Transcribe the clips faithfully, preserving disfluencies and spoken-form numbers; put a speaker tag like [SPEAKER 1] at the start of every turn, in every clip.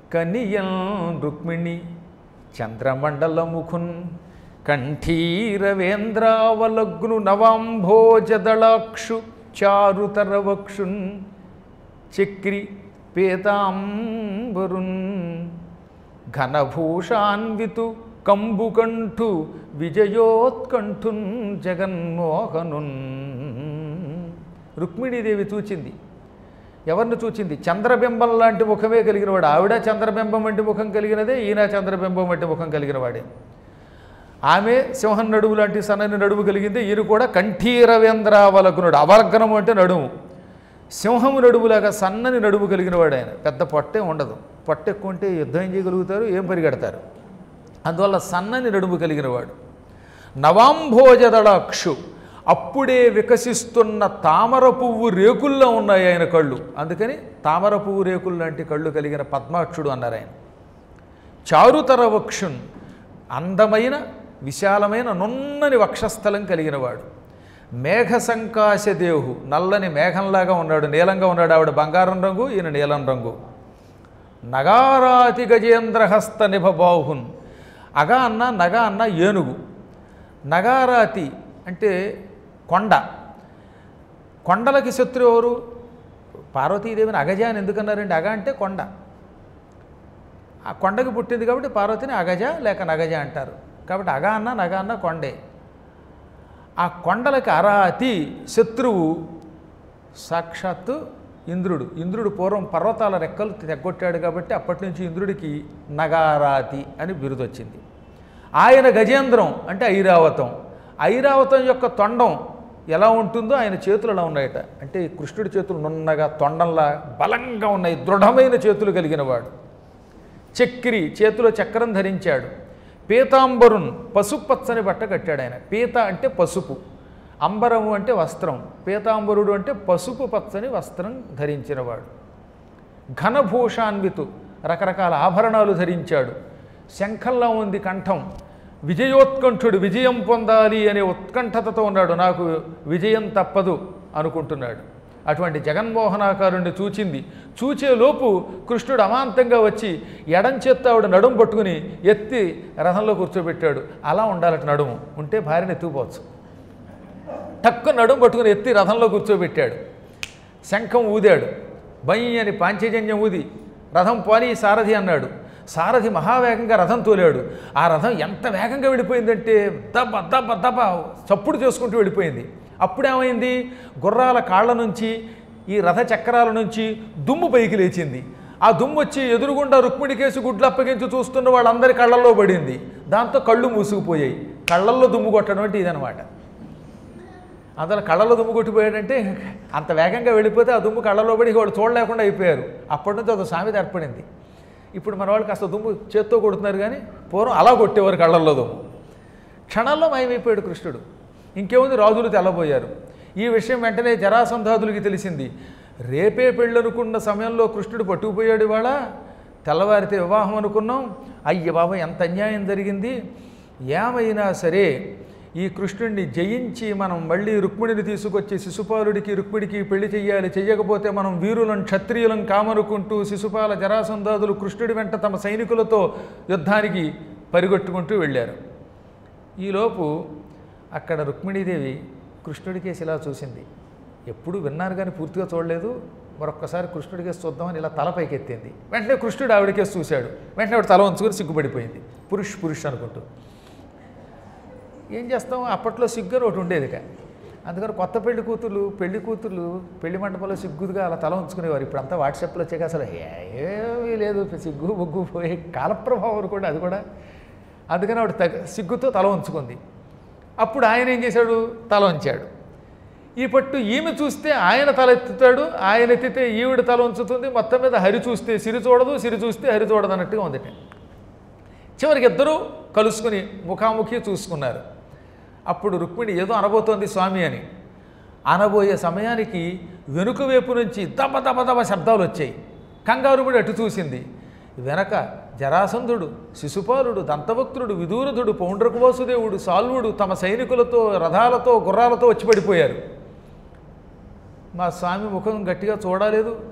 [SPEAKER 1] కనియల్ రుక్మిణి చంద్రమండలముఖున్ కంఠీరవేంద్రావలగ్ను నవాంభోజదళాక్షు చారుతరవక్షున్ చక్రి పేతాంబరున్ ఘనభూషాన్వితు కంబుకంఠు విజయోత్కంఠున్ జగన్మోహనున్. రుక్మిణీదేవి చూచింది. ఎవరిని చూచింది? చంద్రబింబం లాంటి ముఖమే కలిగినవాడు. ఆవిడ చంద్రబింబం వంటి ముఖం కలిగినదే, ఈయన చంద్రబింబం వంటి ముఖం కలిగిన వాడే. ఆమె సింహం నడుము లాంటి సన్నని నడుము కలిగింది. ఈయన కూడా కంఠీరవేంద్రావలగ్నుడు. అవలగ్నము అంటే నడుము. సింహము నడుములాగా సన్నని నడుము కలిగినవాడు ఆయన. పెద్ద పొట్టే ఉండదు. పొట్ట ఎక్కువ ఉంటే యుద్ధం ఏం చేయగలుగుతారు, ఏం పరిగెడతారు. అందువల్ల సన్నని నడుము కలిగినవాడు. నవాంభోజదళాక్షు, అప్పుడే వికసిస్తున్న తామర పువ్వు రేకుల్లో ఉన్నాయి ఆయన కళ్ళు. అందుకని తామర పువ్వు రేకులు లాంటి కళ్ళు కలిగిన పద్మాక్షుడు అన్నారు ఆయన. చారుతర వక్షున్, అందమైన విశాలమైన నున్నని వక్షస్థలం కలిగినవాడు. మేఘ సంకాశదేహు, నల్లని మేఘంలాగా ఉన్నాడు, నీలంగా ఉన్నాడు. ఆవిడ బంగారం రంగు, ఈయన నీలం రంగు. నగారాతి గజేంద్రహస్త నిభబాహున్, అగ అన్న నగ అన్న ఏనుగు. నగారాతి అంటే కొండ. కొండలకి శత్రువు ఎవరు? పార్వతీదేవిని అగజ అని ఎందుకన్నారండి? అగ అంటే కొండ. ఆ కొండకి పుట్టింది కాబట్టి పార్వతిని అగజ లేక నగజ అంటారు. కాబట్టి అగ అన్న నగ అన్న కొండే. ఆ కొండలకి అరాతి శత్రువు సాక్షాత్తు ఇంద్రుడు. ఇంద్రుడు పూర్వం పర్వతాల రెక్కలు తెగ్గొట్టాడు కాబట్టి అప్పటి నుంచి ఇంద్రుడికి నగారాతి అని బిరుదు వచ్చింది. ఆయన గజేంద్రం అంటే ఐరావతం. ఐరావతం యొక్క తొండం ఎలా ఉంటుందో ఆయన చేతులు అలా ఉన్నాయట. అంటే కృష్ణుడి చేతులు నున్నగా తొండంలా బలంగా ఉన్నాయి, దృఢమైన చేతులు కలిగిన వాడు. చక్రి, చేతిలో చక్రం ధరించాడు. పీతాంబరున్, పసుపు పచ్చని బట్ట కట్టాడు ఆయన. పీత అంటే పసుపు, అంబరము అంటే వస్త్రం, పీతాంబరుడు అంటే పసుపు పచ్చని వస్త్రం ధరించినవాడు. ఘనభూషాన్వితు, రకరకాల ఆభరణాలు ధరించాడు. శంఖంలా ఉంది కంఠం. విజయోత్కంఠుడు, విజయం పొందాలి అనే ఉత్కంఠతతో ఉన్నాడు. నాకు విజయం తప్పదు అనుకుంటున్నాడు. అటువంటి జగన్మోహనాకారుణ్ణి చూచింది. చూచేలోపు కృష్ణుడు అమాంతంగా వచ్చి ఎడం చేత్తో ఆవిడ నడుము పట్టుకుని ఎత్తి రథంలో కూర్చోబెట్టాడు. అలా ఉండాలట నడుము, ఉంటే భార్యను ఎత్తుకుపోవచ్చు. టక్కు నడుము పట్టుకుని ఎత్తి రథంలో కూర్చోబెట్టాడు. శంఖం ఊదాడు. బయ్యి అని పాంచజన్యం ఊది రథం పోని సారథి అన్నాడు. సారథి మహావేగంగా రథం తోలాడు. ఆ రథం ఎంత వేగంగా వెళ్ళిపోయిందంటే దబ్బ దబ్బ దబ్బ చప్పుడు చేసుకుంటూ వెళ్ళిపోయింది. అప్పుడేమైంది? గుర్రాల కాళ్ళ నుంచి, ఈ రథ చక్రాల నుంచి దుమ్ము పైకి లేచింది. ఆ దుమ్ము వచ్చి ఎదురుగుండా రుక్మిణికేసి గుడ్లు అప్పగించి చూస్తున్న వాళ్ళందరి కళ్ళల్లో పడింది. దాంతో కళ్ళు మూసుకుపోయాయి. కళ్ళల్లో దుమ్ము కొట్టడం అంటే ఇదనమాట. అందులో కళ్ళలో దుమ్ము కొట్టిపోయాడంటే అంత వేగంగా వెళ్ళిపోతే ఆ దుమ్ము కళ్ళలో పడి వాడు చూడలేకుండా అయిపోయారు. అప్పటి నుంచి ఒక సామెత ఏర్పడింది. ఇప్పుడు మన వాళ్ళు కాస్త దుమ్ము చేత్తో కొడుతున్నారు, కానీ పూర్వం అలా కొట్టేవారు కళ్ళల్లో దుమ్ము. క్షణాల్లో మాయమైపోయాడు కృష్ణుడు. ఇంకేముంది, రాజులు తెల్లబోయారు. ఈ విషయం వెంటనే జరాసంధాదులకి తెలిసింది. రేపే పెళ్ళనుకున్న సమయంలో కృష్ణుడు పట్టుకుపోయాడు. ఇవాళ తెల్లవారితే వివాహం అనుకున్నాం. అయ్య బాబా, ఎంత అన్యాయం జరిగింది. ఏమైనా సరే ఈ కృష్ణుడిని జయించి మనం మళ్ళీ రుక్మిణిని తీసుకొచ్చి శిశుపాలుడికి రుక్మిడికి పెళ్లి చెయ్యాలి. చెయ్యకపోతే మనం వీరులం క్షత్రియులం కామనుకుంటూ శిశుపాల జరాసంధాదులు కృష్ణుడి వెంట తమ సైనికులతో యుద్ధానికి పరిగెట్టుకుంటూ వెళ్ళారు. ఈలోపు అక్కడ రుక్మిణీదేవి కృష్ణుడికేసి ఇలా చూసింది. ఎప్పుడు విన్నారు కానీ పూర్తిగా చూడలేదు. మరొక్కసారి కృష్ణుడికేసి చూద్దామని ఇలా తల పైకెత్తింది. వెంటనే కృష్ణుడు ఆవిడకేసి చూశాడు. వెంటనే ఆవిడ తల వంచుకొని సిగ్గుపడిపోయింది. పురుష్ పురుష్ అనుకుంటూ. ఏం చేస్తాం, అప్పట్లో సిగ్గు అని ఒకటి ఉండేది. అందుకని కొత్త పెళ్లి కూతురు పెళ్లి కూతురు పెళ్లి మండపంలో సిగ్గుగా అలా తల ఉంచుకునేవారు. ఇప్పుడు అంతా వాట్సాప్లో వచ్చాక అసలు ఏమీ లేదు, సిగ్గు బొగ్గు పోయే కాలప్రభావం కూడా అది కూడా. అందుకని ఆవిడ తగ సిగ్గుతో తల ఉంచుకుంది. అప్పుడు ఆయన ఏం చేశాడు, తల ఉంచాడు. ఈ పట్టు ఈమె చూస్తే ఆయన తల ఎత్తుతాడు, ఆయన ఎత్తితే ఈవిడ తల ఉంచుతుంది. మొత్తం మీద హరి చూస్తే సిరి చూడదు, సిరి చూస్తే హరి చూడదు అన్నట్టుగా ఉంది. చివరికి ఇద్దరూ కలుసుకుని ముఖాముఖి చూసుకున్నారు. అప్పుడు రుక్మిణి ఏదో అనబోతోంది స్వామి అని. అనబోయే సమయానికి వెనుక వైపు నుంచి దబ దబ దబ శబ్దాలు వచ్చాయి. కంగారుపడి అటు చూసింది. వెనక జరాసంధుడు, శిశుపాలుడు, దంతభక్తుడు, విదూరధుడు, పౌండ్రక వాసుదేవుడు, సాల్వుడు తమ సైనికులతో రథాలతో గుర్రాలతో వచ్చి పడిపోయారు. మా స్వామి ముఖం గట్టిగా చూడలేదు.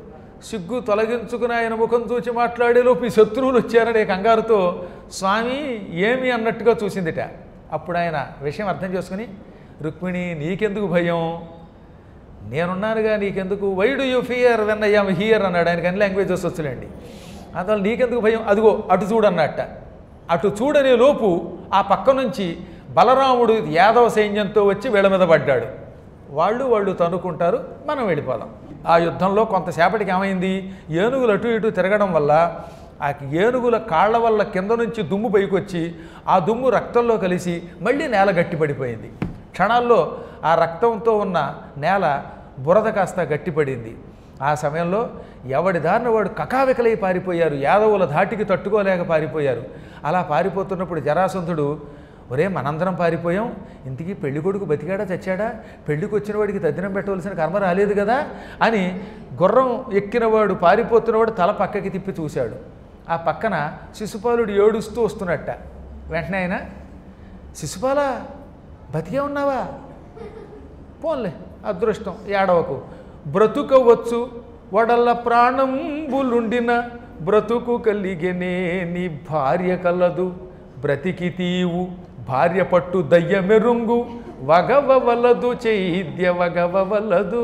[SPEAKER 1] సిగ్గు తొలగించుకుని ఆయన ముఖం చూచి మాట్లాడేలోపు ఈ శత్రువులు వచ్చారనే కంగారుతో స్వామి ఏమి అన్నట్టుగా చూసిందిట. అప్పుడు ఆయన విషయం అర్థం చేసుకుని, రుక్మిణి నీకెందుకు భయం, నేనున్నానుగా, నీకెందుకు, why do you fear when I am here అన్నాడు. ఆయనకి అన్ని లాంగ్వేజెస్ వచ్చులేండి. అందువల్ల నీకెందుకు భయం, అదిగో అటు చూడన్నట్ట. అటు చూడనే లోపు ఆ పక్క నుంచి బలరాముడు యాదవ సైన్యంతో వచ్చి వీళ్ళ మీద పడ్డాడు. వాళ్ళు వాళ్ళు తన్నుకుంటారు, మనం వెళ్ళిపోదాం. ఆ యుద్ధంలో కొంతసేపటికి ఏమైంది, ఏనుగులు అటు ఇటు తిరగడం వల్ల ఆ ఏనుగుల కాళ్ల వల్ల కింద నుంచి దుమ్ము పైకి వచ్చి ఆ దుమ్ము రక్తంలో కలిసి మళ్ళీ నేల గట్టిపడిపోయింది. క్షణాల్లో ఆ రక్తంతో ఉన్న నేల బురద కాస్త గట్టిపడింది. ఆ సమయంలో ఎవడి దారిన వాడు కకావికలై పారిపోయారు. యాదవుల ధాటికి తట్టుకోలేక పారిపోయారు. అలా పారిపోతున్నప్పుడు జరాసంధుడు, ఒరే మనందరం పారిపోయాం, ఇంటికి పెళ్లి కొడుకు బతికాడా చచ్చాడా, పెళ్లికి వచ్చిన వాడికి తద్దినం పెట్టవలసిన కర్మ రాలేదు కదా అని గుర్రం ఎక్కినవాడు పారిపోతున్నవాడు తల పక్కకి తిప్పి చూశాడు. ఆ పక్కన శిశుపాలుడు ఏడుస్తూ వస్తున్నట్ట. వెంటనే ఆయన, శిశుపాల బతికే ఉన్నావా, పోన్లే అదృష్టం, ఏడవకు, బ్రతుకవచ్చు వడల్ల ప్రాణంబులుండిన బ్రతుకు కలిగెనే నీ భార్య కలదు, బ్రతికి తీవు భార్య పట్టు దయ్యమెరుంగు వగవవలదు చైద్య వగవవలదు.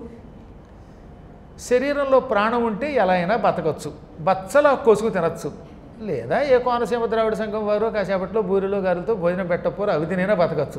[SPEAKER 1] శరీరంలో ప్రాణం ఉంటే ఎలా అయినా బతకచ్చు, బచ్చలా కోసుకు తినచ్చు, లేదా ఏ కోనసీమ ద్రావిడ సంఘం వారు కాసేపట్లో బూరిలో గారులతో భోజనం పెట్టకపోరు, అవి తినైనా బతకచ్చు.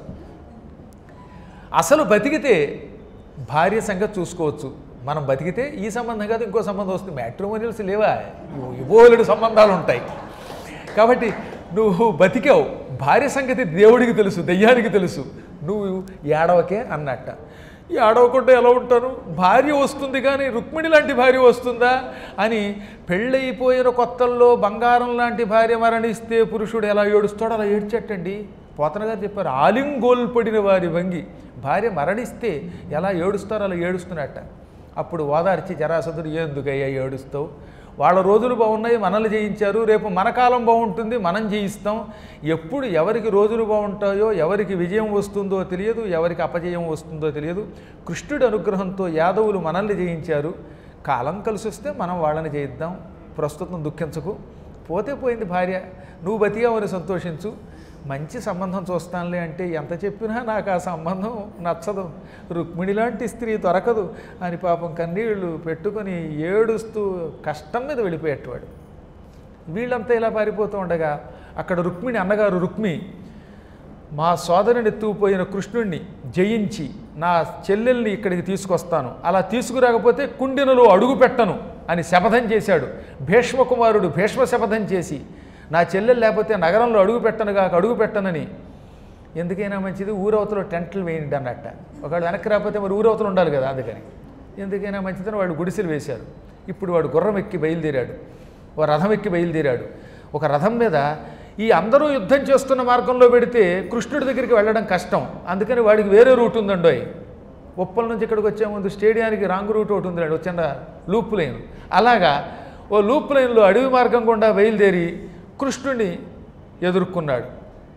[SPEAKER 1] అసలు బతికితే భార్య సంగతి చూసుకోవచ్చు. మనం బతికితే ఈ సంబంధం కాదు ఇంకో సంబంధం వస్తుంది. మ్యాట్రిమోనియల్స్ లేవా, ఇవోలుడు సంబంధాలు ఉంటాయి. కాబట్టి నువ్వు బతికావు, భార్య సంగతి దేవుడికి తెలుసు, దెయ్యానికి తెలుసు, నువ్వు ఏడవకే అన్నట్ట. ఈ ఆడవకుండా ఎలా ఉంటాను, భార్య వస్తుంది కానీ రుక్మిణి లాంటి భార్య వస్తుందా అని, పెళ్ళైపోయిన కొత్తల్లో బంగారం లాంటి భార్య మరణిస్తే పురుషుడు ఎలా ఏడుస్తాడో అలా ఏడ్చట్టండి. పోతన గారు చెప్పారు, ఆలింగోల్పడిన వారి వంగి భార్య మరణిస్తే ఎలా ఏడుస్తారో అలా ఏడుస్తున్నట్ట. అప్పుడు ఓదార్చి జరాసంధుడు, ఎందుకయ్యా ఏడుస్తావు, వాళ్ళ రోజులు బాగున్నాయి, మనల్ని జయించారు, రేపు మన కాలం బాగుంటుంది, మనం జయిస్తాం. ఎప్పుడు ఎవరికి రోజులు బాగుంటాయో, ఎవరికి విజయం వస్తుందో తెలియదు, ఎవరికి అపజయం వస్తుందో తెలియదు. కృష్ణుడి అనుగ్రహంతో యాదవులు మనల్ని జయించారు, కాలం కలిసి వస్తే మనం వాళ్ళని జయిద్దాం, ప్రస్తుతం దుఃఖించకు, పోతే పోయింది భార్య, నువ్వు బతికావని సంతోషించు, మంచి సంబంధం చూస్తానులే అంటే ఎంత చెప్పినా నాకు ఆ సంబంధం నచ్చదు, రుక్మిణి లాంటి స్త్రీ దొరకదు అని పాపం కన్నీళ్ళు పెట్టుకొని ఏడుస్తూ కష్టం మీద వెళ్ళిపోయేటవాడు. వీళ్ళంతా ఇలా పారిపోతూ ఉండగా అక్కడ రుక్మిణి అన్నగారు రుక్మి, మా సోదరుని ఎత్తుకుపోయిన కృష్ణుణ్ణి జయించి నా చెల్లెల్ని ఇక్కడికి తీసుకొస్తాను, అలా తీసుకురాకపోతే కుండినలో అడుగు పెట్టను అని శపథం చేశాడు. భీష్మకుమారుడు భీష్మ శపథం చేసి, నా చెల్లెలు లేకపోతే నగరంలో అడుగు పెట్టను కాక అడుగు పెట్టనని, ఎందుకైనా మంచిది ఊరవతలో టెంట్లు వేయండి అన్నట్ట. ఒకవేళ వెనక్కి రాకపోతే మరి ఊరవతలు ఉండాలి కదా, అందుకని ఎందుకైనా మంచిదని వాడు గుడిసెలు వేశారు. ఇప్పుడు వాడు గుర్రం ఎక్కి బయలుదేరాడు, ఓ రథం ఎక్కి బయలుదేరాడు. ఒక రథం మీద ఈ అందరూ యుద్ధం చేస్తున్న మార్గంలో పెడితే కృష్ణుడి దగ్గరికి వెళ్ళడం కష్టం, అందుకని వాడికి వేరే రూట్ ఉందండోయ్. ఉప్పల నుంచి ఇక్కడికి వచ్చే ముందు స్టేడియానికి రాంగ్ రూట్ ఒకటి ఉందండి, వచ్చిన లూప్ లైన్. అలాగా ఓ లూప్ లైన్లో అడవి మార్గం గుండా బయలుదేరి కృష్ణుడిని ఎదుర్కొన్నాడు.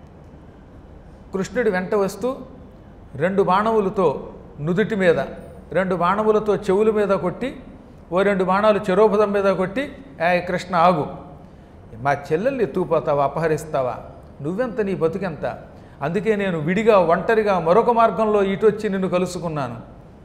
[SPEAKER 1] కృష్ణుడి వెంట వస్తూ రెండు బాణములతో నుదుటి మీద, రెండు బాణములతో చెవుల మీద కొట్టి, ఓ రెండు బాణాలు చెరోభదం మీద కొట్టి, ఏ కృష్ణ ఆగు, మా చెల్లెల్ని ఎత్తుకుపోతావా, అపహరిస్తావా, నువ్వెంత నీ బతుకెంత, అందుకే నేను విడిగా ఒంటరిగా మరొక మార్గంలో ఇటొచ్చి నిన్ను కలుసుకున్నాను,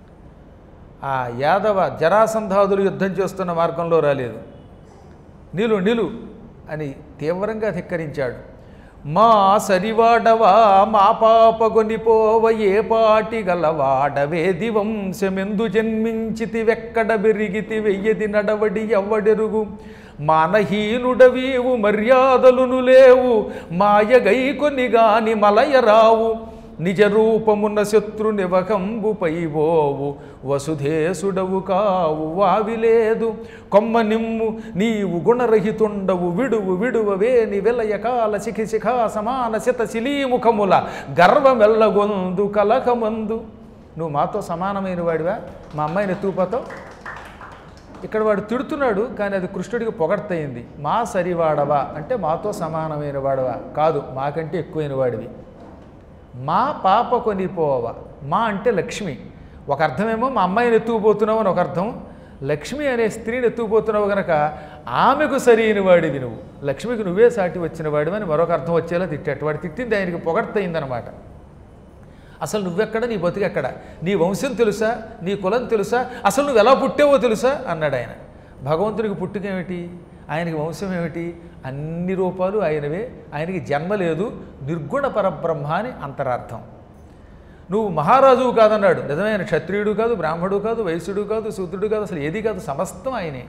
[SPEAKER 1] ఆ యాదవ జరాసంధాదులు యుద్ధం చేస్తున్న మార్గంలో రాలేదు, నిలు నిలు అని తీవ్రంగా ధిక్కరించాడు. మా సరివాడవా మా పాపగొనిపోవ ఏ పాటి గలవాడవే దివంశమెందు జన్మించితి వెక్కడ బెరిగితి వెయ్యది నడవడి ఎవ్వడెరుగు, మానహీనుడవీవు మర్యాదలును లేవు మాయగై కొన్ని గాని మలయరావు, నిజ రూపమున్న శత్రు నివకంబుపై బోవు వసుధేసుడవు కావు వావిలేదు, కొమ్మ నిమ్ము నీవు గుణరహితుండవు విడువు విడువవేని విలయ కాల శిఖి శిఖా సమాన శత శిలీముఖముల గర్వమెల్లగొందు కలకమందు. నువ్వు మాతో సమానమైన వాడివా, మా అమ్మాయిని ఎత్తుకుపోతావు. ఇక్కడ వాడు తిడుతున్నాడు కానీ అది కృష్ణుడికి పొగడ్తయింది. మా సరివాడవా అంటే మాతో సమానమైన వాడవా కాదు, మాకంటే ఎక్కువైన వాడివి. మా పాప కొనిపోవ, మా అంటే లక్ష్మి, ఒక అర్థమేమో మా అమ్మాయిని ఎత్తుకుపోతున్నావు అని ఒక అర్థం, లక్ష్మి అనే స్త్రీని ఎత్తుకుపోతున్నావు గనక ఆమెకు సరైన వాడివి నువ్వు, లక్ష్మికి నువ్వే సాటి వచ్చిన వాడివని మరొక అర్థం వచ్చేలా తిట్టాడు. వాడు తిట్టింది ఆయనకి పొగడ్తయిందనమాట. అసలు నువ్వెక్కడ, నీ బతుకెక్కడ, నీ వంశం తెలుసా, నీ కులం తెలుసా, అసలు నువ్వు ఎలా పుట్టావో తెలుసా అన్నాడు ఆయన. భగవంతుడికి పుట్టుకేమిటి, ఆయనకి వంశం ఏమిటి, అన్ని రూపాలు ఆయనవే, ఆయనకి జన్మ లేదు, నిర్గుణ పరబ్రహ్మ అని అంతరార్థం. నువ్వు మహారాజువు కాదన్నాడు, నిజమైన క్షత్రియుడు కాదు, బ్రాహ్మడు కాదు, వైశ్యుడు కాదు, శూద్రుడు కాదు, అసలు ఏది కాదు, సమస్తం ఆయనే.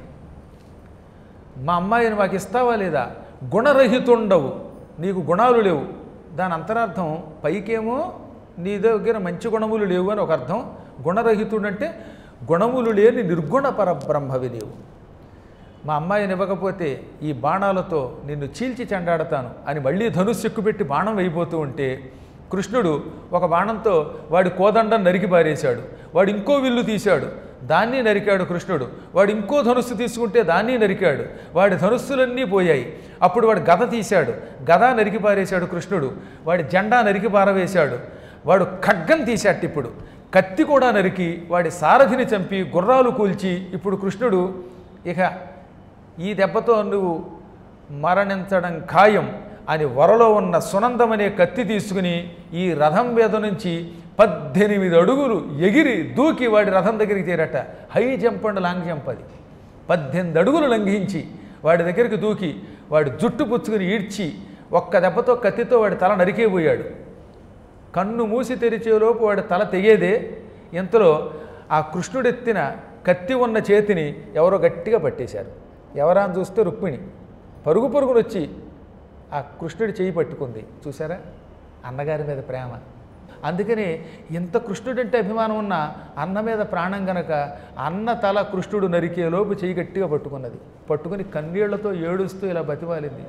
[SPEAKER 1] మా అమ్మాయిని మాకు ఇస్తావా లేదా, గుణరహితుండవు, నీకు గుణాలు లేవు. దాని అంతరార్థం పైకేమో నీ దగ్గర మంచి గుణములు లేవు అని ఒక అర్థం, గుణరహితుడంటే గుణములు లేని నిర్గుణ పరబ్రహ్మవి లేవు. మా అమ్మాయిని ఇవ్వకపోతే ఈ బాణాలతో నిన్ను చీల్చి చెండాడతాను అని మళ్ళీ ధనుస్సు ఎక్కుపెట్టి బాణం వేయిపోతూ ఉంటే కృష్ణుడు ఒక బాణంతో వాడి కోదండం నరికి పారేశాడు. వాడు ఇంకో విల్లు తీశాడు, దాన్ని నరికాడు కృష్ణుడు. వాడు ఇంకో ధనుస్సు తీసుకుంటే దాన్ని నరికాడు, వాడి ధనుస్సులన్నీ పోయాయి. అప్పుడు వాడు గద తీశాడు, గద నరికి పారేశాడు కృష్ణుడు. వాడి జెండా నరికి పారవేశాడు. వాడు ఖడ్గం తీశాడు, ఇప్పుడు కత్తి కూడా నరికి వాడి సారథిని చంపి గుర్రాలు కూల్చి ఇప్పుడు కృష్ణుడు ఇక ఈ దెబ్బతో నువ్వు మరణించడం ఖాయం అని వరలో ఉన్న సునందమనే కత్తి తీసుకుని ఈ రథం మీద నుంచి పద్దెనిమిది అడుగులు ఎగిరి దూకి వాడి రథం దగ్గరికి చేరట. High jump and long jump అది. పద్దెనిమిది అడుగులు లంఘించి వాడి దగ్గరికి దూకి వాడి జుట్టు పుచ్చుకుని ఈడ్చి ఒక్క దెబ్బతో కత్తితో వాడి తల నరికేపోయాడు. కన్ను మూసి తెరిచేలోపు వాడి తల తెగేదే. ఇంతలో ఆ కృష్ణుడెత్తిన కత్తి ఉన్న చేతిని ఎవరో గట్టిగా పట్టేశారు. ఎవరా అని చూస్తే రుక్మిణి పరుగు పరుగును వచ్చి ఆ కృష్ణుడి చేయి పట్టుకుంది. చూసారా అన్నగారి మీద ప్రేమ. అందుకని ఇంత కృష్ణుడంటే అభిమానం ఉన్న అన్న మీద ప్రాణం గనక అన్న తల కృష్ణుడు నరికేలోపు చేయి గట్టిగా పట్టుకున్నది. పట్టుకుని కన్నీళ్లతో ఏడుస్తూ ఇలా బతిమాలింది.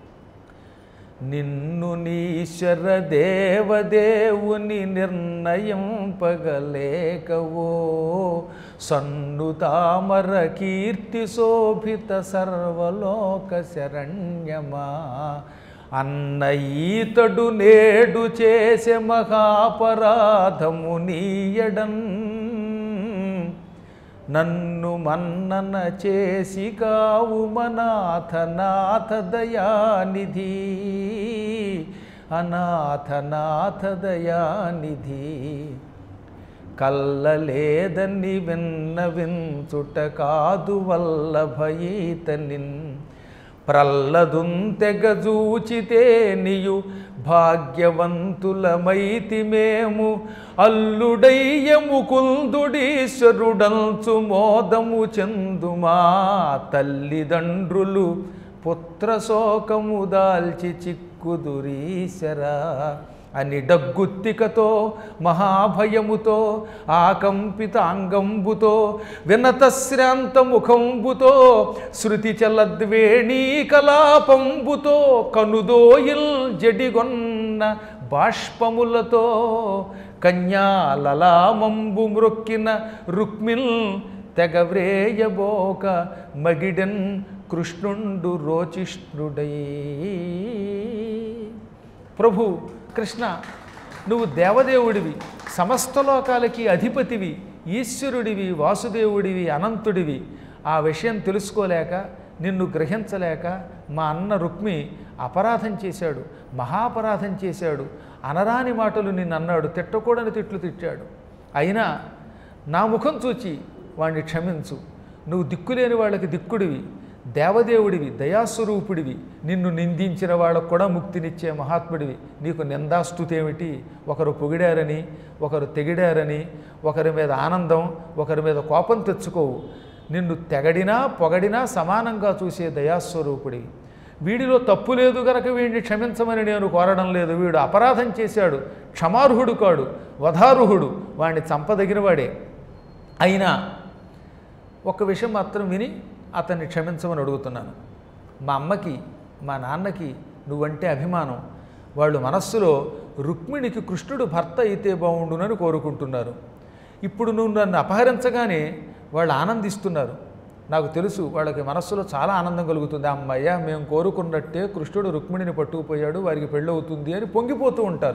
[SPEAKER 1] నిన్ను నీశ్వర దేవదేవుని నిర్ణయం పగలేకవో సన్ను తామర కీర్తి శోభిత సర్వలోక శరణ్యమా అన్న ఈతడు నేడు చేసే మహాపరాధము నీయడన్ నన్ను మన్నన చేసి కావు మనాథ నాథ దయానిధి అనాథ నాథ దయానిధి కల్లలేదని విన్నవించుట కాదు వల్లభయీతనిన్ ప్రల్లదుం తెగజూచితే నీయు భాగ్యవంతులమైతి మేము అల్లుడయ్య ముకుందుడీశ్వరుడంచు మోదము చెందుమా తల్లిదండ్రులు పుత్రశోకము దాల్చి చిక్కుదురీశరా అని డగ్గుత్తికతో మహాభయముతో ఆకంపిత అంగంబుతో వినతశ్రాంత ముఖంబుతో శృతి చలద్వేణీ కలాపంబుతో కనుదోయిల్ జడిగొన్న బాష్పములతో కన్యాలలామంబు మ్రొక్కిన రుక్మిల్ తెగవ్రేయబోక మగిడెన్ కృష్ణుండు రోచిష్ణుడై. ప్రభు కృష్ణ, నువ్వు దేవదేవుడివి, సమస్త లోకాలకి అధిపతివి, ఈశ్వరుడివి, వాసుదేవుడివి, అనంతుడివి. ఆ విషయం తెలుసుకోలేక నిన్ను గ్రహించలేక మా అన్న రుక్మి అపరాధం చేశాడు, మహాపరాధం చేశాడు. అనరాని మాటలు నిన్ను అన్నాడు, తిట్టకూడని తిట్లు తిట్టాడు. అయినా నా ముఖం చూచి వాణ్ణి క్షమించు. నువ్వు దిక్కులేని వాళ్ళకి దిక్కుడివి, దేవదేవుడివి, దయాస్వరూపుడివి. నిన్ను నిందించిన వాళ్ళకు కూడా ముక్తినిచ్చే మహాత్ముడివి. నీకు నిందాస్తుతి ఏమిటి? ఒకరు పొగిడారని, ఒకరు తెగిడారని, ఒకరి మీద ఆనందం, ఒకరి మీద కోపం తెచ్చుకోవు. నిన్ను తెగడినా పొగడినా సమానంగా చూసే దయాస్వరూపుడివి. వీడిలో తప్పు లేదు గనక వీడిని క్షమించమని నేను కోరడం లేదు. వీడు అపరాధం చేశాడు, క్షమార్హుడు కాడు, వధారుహుడు, వాడిని చంపదగినవాడే. అయినా ఒక విషయం మాత్రం విని అతన్ని క్షమించమని అడుగుతున్నాను. మా అమ్మకి మా నాన్నకి నువ్వంటే అభిమానం. వాళ్ళు మనస్సులో రుక్మిణికి కృష్ణుడు భర్త అయితే బాగుండునని కోరుకుంటున్నారు. ఇప్పుడు నువ్వు నన్ను అపహరించగానే వాళ్ళు ఆనందిస్తున్నారు. నాకు తెలుసు వాళ్ళకి మనస్సులో చాలా ఆనందం కలుగుతుంది. అమ్మయ్య, మేము కోరుకున్నట్టే కృష్ణుడు రుక్మిణిని పట్టుకుపోయాడు, వారికి పెళ్ళవుతుంది అని పొంగిపోతూ ఉంటారు.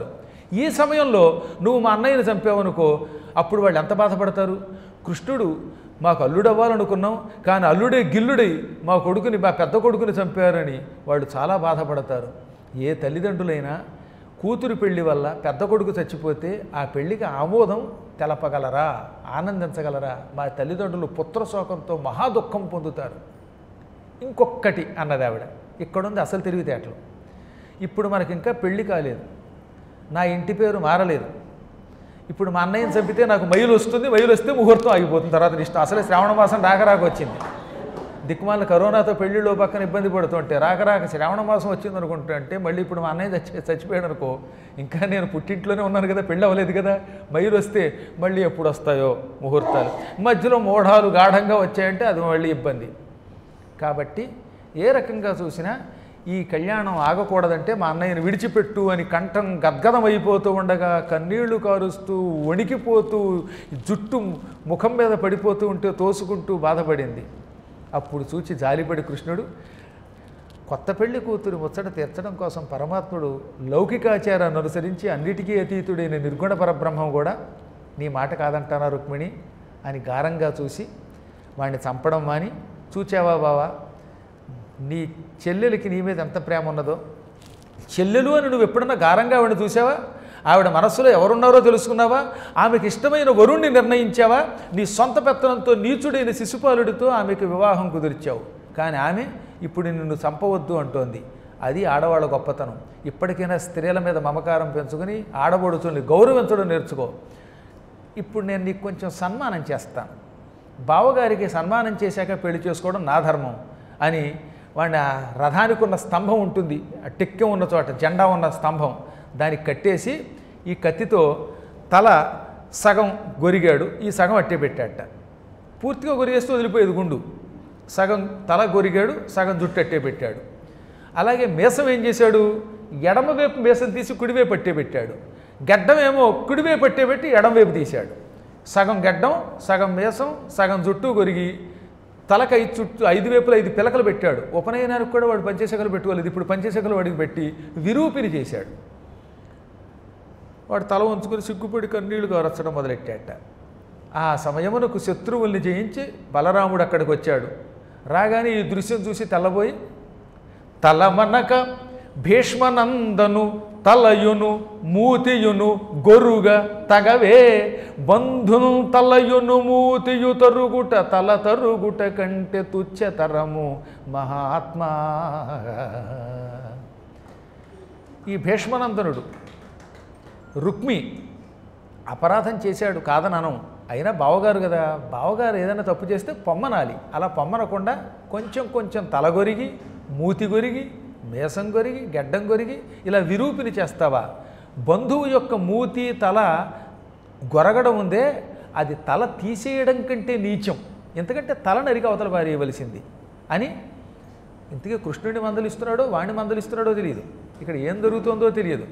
[SPEAKER 1] ఈ సమయంలో నువ్వు మా అన్నయ్యని చంపావనుకో, అప్పుడు వాళ్ళు ఎంత బాధపడతారు? కృష్ణుడు మాకు అల్లుడు అవ్వాలనుకున్నాం, కానీ అల్లుడే గిల్లుడై మా కొడుకుని మా పెద్ద కొడుకుని చంపారని వాళ్ళు చాలా బాధపడతారు. ఏ తల్లిదండ్రులైనా కూతురు పెళ్లి వల్ల పెద్ద కొడుకు చచ్చిపోతే ఆ పెళ్లికి ఆమోదం తెలపగలరా, ఆనందించగలరా? మా తల్లిదండ్రులు పుత్రశోకంతో మహాదుఖం పొందుతారు. ఇంకొక్కటి అన్నది ఆవిడ, ఇక్కడుంది అసలు తెలివితేటలు. ఇప్పుడు మనకి ఇంకా పెళ్లి కాలేదు, నా ఇంటి పేరు మారలేదు. ఇప్పుడు మా అన్నయ్యని చంపితే నాకు మైలు వస్తుంది, మైలు వస్తే ముహూర్తం ఆగిపోతుంది, తర్వాత ఇష్టం. అసలే శ్రావణ మాసం రాకరాక వచ్చింది. దిక్కుమాల కరోనాతో పెళ్లిలో పక్కన ఇబ్బంది పడుతుంటే రాకరాక శ్రావణ మాసం వచ్చింది అనుకుంటా అంటే మళ్ళీ ఇప్పుడు మా అన్నయ్య చచ్చి చచ్చిపోయాడు అనుకో, ఇంకా నేను పుట్టింట్లోనే ఉన్నాను కదా, పెళ్ళి అవ్వలేదు కదా, మైలు వస్తే మళ్ళీ ఎప్పుడు వస్తాయో ముహూర్తాలు, మధ్యలో మోఢాలు గాఢంగా వచ్చాయంటే అది మళ్ళీ ఇబ్బంది. కాబట్టి ఏ రకంగా చూసినా ఈ కళ్యాణం ఆగకూడదంటే మా అన్నయ్యని విడిచిపెట్టు అని కంఠం గద్గదం అయిపోతూ ఉండగా కన్నీళ్లు కారుస్తూ వణికిపోతూ జుట్టు ముఖం మీద పడిపోతూ ఉంటే తోసుకుంటూ బాధపడింది. అప్పుడు చూచి జాలిపడి కృష్ణుడు కొత్త పెళ్లి కూతురు ముచ్చట తీర్చడం కోసం పరమాత్ముడు లౌకికాచారాన్ని అనుసరించి అన్నిటికీ అతీతుడైన నిర్గుణ పరబ్రహ్మం కూడా నీ మాట కాదంటానా రుక్మిణి అని గారంగా చూసి వాడిని చంపడం మాని, చూచావా బావా నీ చెల్లెలకి నీ మీద ఎంత ప్రేమ ఉన్నదో, చెల్లెలు అని నువ్వు ఎప్పుడన్నా గారంగా ఆవిడని చూసావా? ఆవిడ మనస్సులో ఎవరున్నారో తెలుసుకున్నావా? ఆమెకి ఇష్టమైన వరుణ్ణి నిర్ణయించావా? నీ సొంత పెత్తనంతో నీచుడైన శిశుపాలుడితో ఆమెకు వివాహం కుదిర్చావు, కానీ ఆమె ఇప్పుడు నిన్ను చంపవద్దు అంటోంది. అది ఆడవాళ్ళ గొప్పతనం. ఇప్పటికైనా స్త్రీల మీద మమకారం పెంచుకొని ఆడబడుచుని గౌరవించడం నేర్చుకో. ఇప్పుడు నేను నీకు కొంచెం సన్మానం చేస్తాను, బావగారికి సన్మానం చేశాక పెళ్లి చేసుకోవడం నా ధర్మం అని వాడిని ఆ రథానికి ఉన్న స్తంభం ఉంటుంది, ఆ టెక్కెం ఉన్న చోట జెండా ఉన్న స్తంభం, దానికి కట్టేసి ఈ కత్తితో తల సగం గొరిగాడు, ఈ సగం అట్టే పెట్టాట. పూర్తిగా గొరిగేస్తూ వదిలిపోయేది గుండు, సగం తల గొరిగాడు, సగం జుట్టు అట్టే పెట్టాడు. అలాగే మీసం ఏం చేశాడు? ఎడమవైపు మీసం తీసి కుడివైపు అట్టే పెట్టాడు. గడ్డం ఏమో కుడివైపు అట్టే పెట్టి ఎడమవైపు తీశాడు. సగం గడ్డం, సగం మీసం, సగం జుట్టు గొరిగి తలకు ఐదు చుట్టూ ఐదు వైపులు ఐదు పిలకలు పెట్టాడు. ఉపనయనానికి కూడా వాడు పంచశకలు పెట్టుకోలేదు, ఇప్పుడు పంచశకలు వాడికి పెట్టి విరూపిని చేశాడు. వాడు తల ఉంచుకొని సిగ్గుపడి కన్నీళ్లు గారచ్చడం మొదలెట్టాట. ఆ సమయమునకు శత్రువుల్ని జయించి బలరాముడు అక్కడికి వచ్చాడు. రాగానే ఈ దృశ్యం చూసి తెల్లబోయి తలమనక భీష్మనందను తలయును మూతియును గొరుగా తగవే బంధును తలయును మూతియు తరుగుట తల తరుగుట కంటే తుచ్చతరము మహాత్మా. ఈ భీష్మనందనుడు రుక్మి అపరాధం చేశాడు కాదననం, అయినా బావగారు కదా, బావగారు ఏదైనా తప్పు చేస్తే పొమ్మనాలి. అలా పొమ్మనకుండా కొంచెం కొంచెం తల గొరిగి, మూతి గొరిగి, మేసం గొరిగి, గెడ్డం గొరిగి ఇలా విరూపిని చేస్తావా? బంధువు యొక్క మూతి తల గొరగడం ఉందే, అది తల తీసేయడం కంటే నీచం, ఎందుకంటే తల నరికి అవతల పారేయవలసింది అని. ఇంతకీ కృష్ణుడిని మందలిస్తున్నాడో వాణ్ణి మందలిస్తున్నాడో తెలియదు, ఇక్కడ ఏం జరుగుతుందో తెలియదు.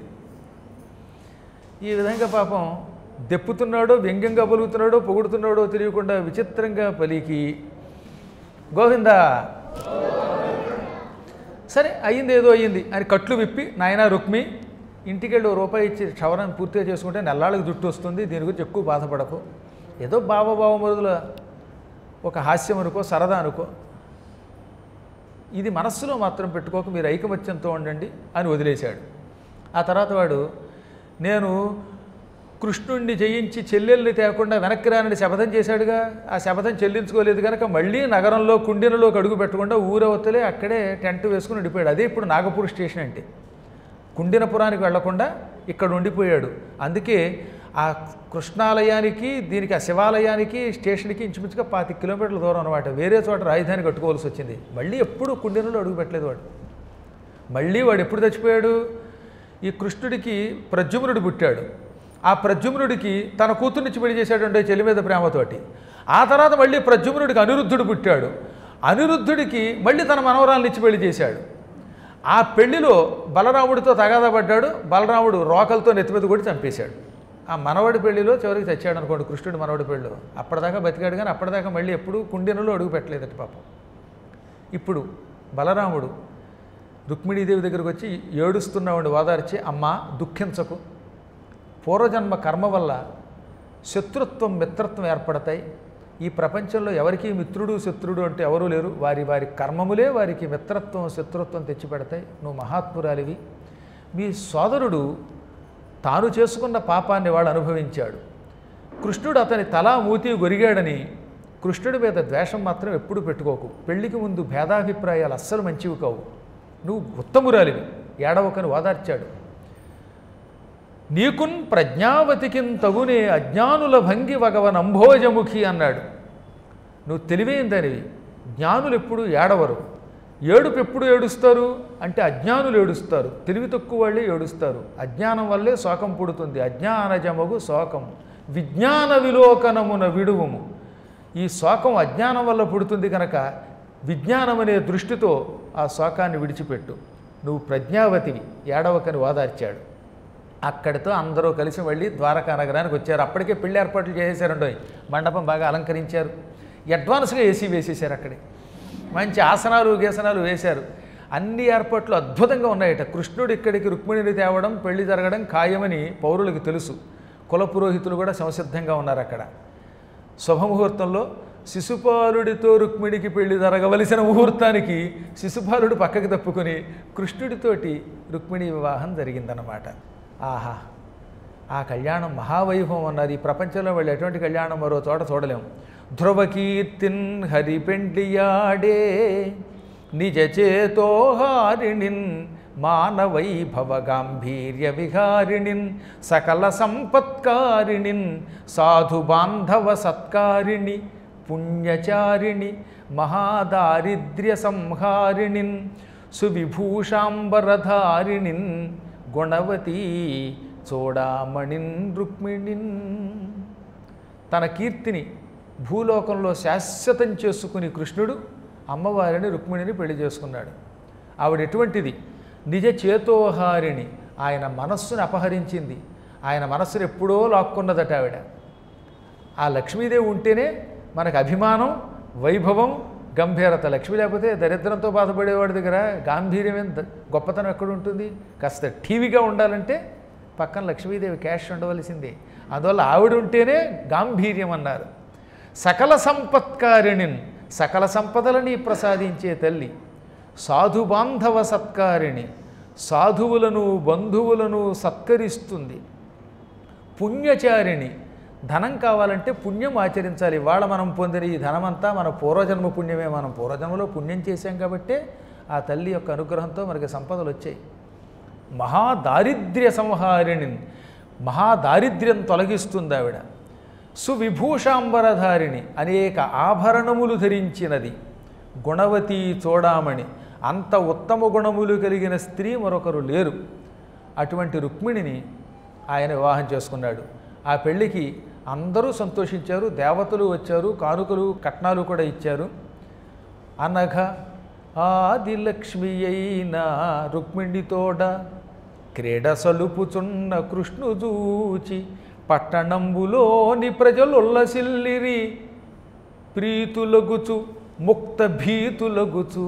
[SPEAKER 1] ఈ విధంగా పాపం దెప్పుతున్నాడో వ్యంగ్యంగా పలుకుతున్నాడో పొగుడుతున్నాడో తెలియకుండా విచిత్రంగా పలికి గోవిందా సరే అయ్యింది ఏదో అయ్యింది అని కట్లు విప్పి, నాయన రుక్మి ఇంటికి వెళ్ళి రూపాయి ఇచ్చి క్షవరం పూర్తిగా చేసుకుంటే నెల్లాళ్ళకి జుట్టు వస్తుంది, దీని గురించి ఎక్కువ బాధపడకు, ఏదో బావబావ మరుదుల ఒక హాస్యం అనుకో, సరదా అనుకో, ఇది మనస్సులో మాత్రం పెట్టుకోక మీరు ఐకమత్యంతో ఉండండి అని వదిలేశాడు. ఆ తర్వాత వాడు నేను కృష్ణుణ్ణి జయించి చెల్లెల్ని తేకుండా వెనక్కి రానని శపథం చేశాడుగా, ఆ శపథం చెల్లించుకోలేదు కనుక మళ్ళీ నగరంలో కుండినలోకి అడుగు పెట్టకుండా ఊరవతలే అక్కడే టెంట్ వేసుకుని ఉండిపోయాడు. అదే ఇప్పుడు నాగపూర్ స్టేషన్ అంటే. కుండినపురానికి వెళ్లకుండా ఇక్కడ ఉండిపోయాడు. అందుకే ఆ కృష్ణాలయానికి దీనికి ఆ శివాలయానికి స్టేషన్కి ఇంచుమించుగా పాతి కిలోమీటర్ల దూరం అనమాట. వేరే చోట రాజధాని కట్టుకోవాల్సి వచ్చింది. మళ్ళీ ఎప్పుడు కుండినలో అడుగు పెట్టలేదు వాడు. మళ్ళీ వాడు ఎప్పుడు చచ్చిపోయాడు? ఈ కృష్ణుడికి ప్రద్యుమ్నుడు పుట్టాడు. ఆ ప్రద్యుమ్నుడికి తన కూతుర్నిచ్చి పెళ్లి చేశాడంటే చెల్లి మీద ప్రేమతోటి. ఆ తర్వాత మళ్ళీ ప్రద్యుమ్నుడికి అనిరుద్ధుడు పుట్టాడు. అనిరుద్ధుడికి మళ్ళీ తన మనవరాలను ఇచ్చి పెళ్లి చేశాడు. ఆ పెళ్లిలో బలరాముడితో తగాదా పడ్డాడు. బలరాముడు రోకలతో నెత్తిమీద కొట్టి చంపేశాడు. ఆ మనవడి పెళ్లిలో చివరికి చచ్చాడు అనుకోండి, కృష్ణుడి మనవడి పెళ్ళిలో. అప్పటిదాకా బతికాడు కానీ అప్పటిదాకా మళ్ళీ ఎప్పుడు కుండినలో అడుగు పెట్టలేదట పాపం. ఇప్పుడు బలరాముడు రుక్మిణీదేవి దగ్గరకు వచ్చి ఏడుస్తున్నావుండి ఓదార్చి, అమ్మ దుఃఖించకు, పూర్వజన్మ కర్మ వల్ల శత్రుత్వం మిత్రత్వం ఏర్పడతాయి. ఈ ప్రపంచంలో ఎవరికి మిత్రుడు శత్రుడు అంటే ఎవరూ లేరు. వారి వారి కర్మములే వారికి మిత్రత్వం శత్రుత్వం తెచ్చిపెడతాయి. నువ్వు మహాత్మురాలివి. మీ సోదరుడు తాను చేసుకున్న పాపాన్ని వాడు అనుభవించాడు. కృష్ణుడు అతని తలా మూతి గొరిగాడని కృష్ణుడి మీద ద్వేషం మాత్రం ఎప్పుడు పెట్టుకోకు. పెళ్లికి ముందు భేదాభిప్రాయాలు అస్సలు మంచివి కావు. నువ్వు ఉత్తమురాలివి, ఏడవకని ఓదార్చాడు. నీకున్ ప్రజ్ఞావతికిన్ తగునే అజ్ఞానుల భంగి వగవన్ అంభోజముఖి అన్నాడు. నువ్వు తెలివైందనివి. జ్ఞానులు ఎప్పుడు ఏడవరు. ఏడుపు ఎప్పుడు ఏడుస్తారు అంటే అజ్ఞానులు ఏడుస్తారు. తెలివి తక్కువ వాళ్ళే ఏడుస్తారు. అజ్ఞానం వల్లే శోకం పుడుతుంది. అజ్ఞానజమగు శోకం విజ్ఞాన విలోకనమున విడువము. ఈ శోకం అజ్ఞానం వల్ల పుడుతుంది కనుక విజ్ఞానం అనే దృష్టితో ఆ శోకాన్ని విడిచిపెట్టు. నువ్వు ప్రజ్ఞావతివి, ఏడవకని ఓదార్చాడు. అక్కడితో అందరూ కలిసి మళ్ళీ ద్వారకా నగరానికి వచ్చారు. అప్పటికే పెళ్లి ఏర్పాట్లు చేసేసారండో. మండపం బాగా అలంకరించారు. అడ్వాన్స్గా ఏసీ వేసేసారు. అక్కడే మంచి ఆసనాలు గేసనాలు వేశారు. అన్ని ఏర్పాట్లు అద్భుతంగా ఉన్నాయట. కృష్ణుడు ఇక్కడికి రుక్మిణిని తేవడం, పెళ్లి జరగడం ఖాయమని పౌరులకు తెలుసు. కుల పురోహితులు కూడా సంసిద్ధంగా ఉన్నారు. అక్కడ శుభముహూర్తంలో శిశుపాలుడితో రుక్మిణికి పెళ్లి జరగవలసిన ముహూర్తానికి శిశుపాలుడు పక్కకి తప్పుకొని కృష్ణుడితోటి రుక్మిణి వివాహం జరిగిందన్నమాట. ఆహా, ఆ కళ్యాణం మహావైభవం అన్నది. ఈ ప్రపంచంలో వాళ్ళు ఎటువంటి కళ్యాణం మరో చోట చూడలేము. ధ్రువకీర్తిన్ హరి పెండ్లియాడే నిజ చేతోహారిణిన్ మానవైభవ గాంభీర్య విహారిణిన్ సకల సంపత్కారిణిన్ సాధు బాంధవ సత్కారిణి పుణ్యచారిణి మహాదారిద్ర్య సంహారిణిన్ సువిభూషాంబరధారిణిన్ గుణవతీ చూడామణిన్ రుక్మిణిన్. తన కీర్తిని భూలోకంలో శాశ్వతం చేసుకుని కృష్ణుడు అమ్మవారిని రుక్మిణిని పెళ్లి చేసుకున్నాడు. ఆవిడ ఎటువంటిది? నిజ చేతోహారిణి. ఆయన మనస్సును అపహరించింది. ఆయన మనస్సును ఎప్పుడో లాక్కున్నదట ఆవిడ. ఆ లక్ష్మీదేవి ఉంటేనే మనకు అభిమానం, వైభవం, గంభీరత. లక్ష్మి లేకపోతే దరిద్రంతో బాధపడేవాడి దగ్గర గాంభీర్యం గొప్పతనం ఎక్కడ ఉంటుంది? కాస్త టీవీగా ఉండాలంటే పక్కన లక్ష్మీదేవి క్యాష్ ఉండవలసిందే. అందువల్ల ఆవిడ ఉంటేనే గాంభీర్యం అన్నారు. సకల సంపత్కారిణిన్, సకల సంపదలని ప్రసాదించే తల్లి. సాధు బాంధవ సత్కారిణి, సాధువులను బంధువులను సత్కరిస్తుంది. పుణ్యచారిణి, ధనం కావాలంటే పుణ్యం ఆచరించాలి. ఇవాళ మనం పొందిన ఈ ధనమంతా మన పూర్వజన్మ పుణ్యమే. మనం పూర్వజన్మలో పుణ్యం చేశాం కాబట్టే ఆ తల్లి యొక్క అనుగ్రహంతో మనకి సంపదలు వచ్చాయి. మహాదారిద్ర్య సంహారిణి, మహాదారిద్ర్యం తొలగిస్తుంది ఆవిడ. సువిభూషాంబరధారిణి, అనేక ఆభరణములు ధరించినది. గుణవతి చూడామణి, అంత ఉత్తమ గుణములు కలిగిన స్త్రీ మరొకరు లేరు. అటువంటి రుక్మిణిని ఆయన వివాహం చేసుకున్నాడు. ఆ పెళ్ళికి అందరూ సంతోషించారు. దేవతలు వచ్చారు, కానుకలు కట్నాలు కూడా ఇచ్చారు. అనగా ఆదిలక్ష్మి అయిన రుక్మిణితోడ క్రీడ సలుపుచున్న కృష్ణుజూచి పట్టణంబులోని ప్రజలుల్లసిల్లిరి ప్రీతులగుచు ముక్త భీతులగుచు.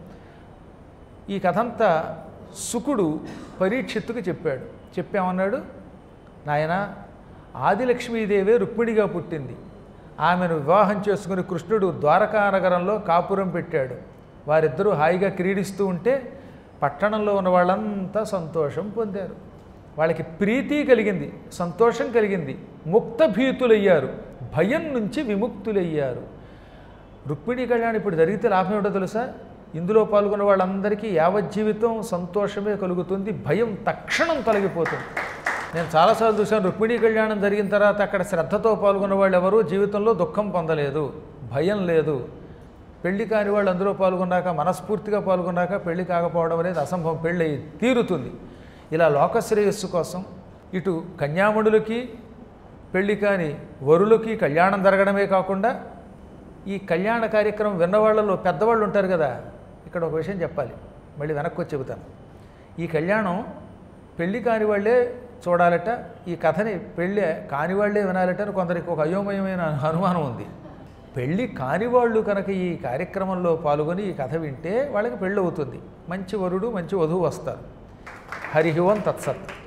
[SPEAKER 1] ఈ కథంతా శుకుడు పరీక్షిత్తుకు చెప్పాడు. చెప్పామన్నాడు, నాయన ఆదిలక్ష్మీదేవే రుక్మిణిగా పుట్టింది. ఆమెను వివాహం చేసుకుని కృష్ణుడు ద్వారకా నగరంలో కాపురం పెట్టాడు. వారిద్దరూ హాయిగా క్రీడిస్తూ ఉంటే పట్టణంలో ఉన్న వాళ్ళంతా సంతోషం పొందారు. వాళ్ళకి ప్రీతి కలిగింది, సంతోషం కలిగింది, ముక్త భీతులయ్యారు, భయం నుంచి విముక్తులయ్యారు. రుక్మిణీ కళ్యాణం ఇప్పుడు జరిగితే లాభం ఏమిటో తెలుసా? ఇందులో పాల్గొన్న వాళ్ళందరికీ యావజ్జీవితం సంతోషమే కలుగుతుంది, భయం తక్షణం తొలగిపోతుంది. నేను చాలాసార్లు చూశాను, రుక్మిణీ కళ్యాణం జరిగిన తర్వాత అక్కడ శ్రద్ధతో పాల్గొన్న వాళ్ళు ఎవరూ జీవితంలో దుఃఖం పొందలేదు, భయం లేదు. పెళ్లి కాని వాళ్ళు అందులో పాల్గొన్నాక, మనస్ఫూర్తిగా పాల్గొన్నాక పెళ్లి కాకపోవడం అనేది అసంభవం, పెళ్ళి తీరుతుంది. ఇలా లోకశ్రేయస్సు కోసం ఇటు కన్యామణులకి పెళ్లి కాని వరులకి కళ్యాణం జరగడమే కాకుండా ఈ కళ్యాణ కార్యక్రమం విన్నవాళ్ళలో పెద్దవాళ్ళు ఉంటారు కదా. ఇక్కడ ఒక విషయం చెప్పాలి, మళ్ళీ వెనక్కి వచ్చి చెబుతాను. ఈ కళ్యాణం పెళ్లి కాని వాళ్ళే చూడాలట, ఈ కథని పెళ్ళి కానివాళ్లే వినాలట అని కొందరికి ఒక అయోమయమైన అనుమానం ఉంది. పెళ్ళి కానివాళ్ళు కనుక ఈ కార్యక్రమంలో పాల్గొని ఈ కథ వింటే వాళ్ళకి పెళ్ళి అవుతుంది, మంచి వరుడు మంచి వధువు వస్తారు. హరి ఓం తత్సత్.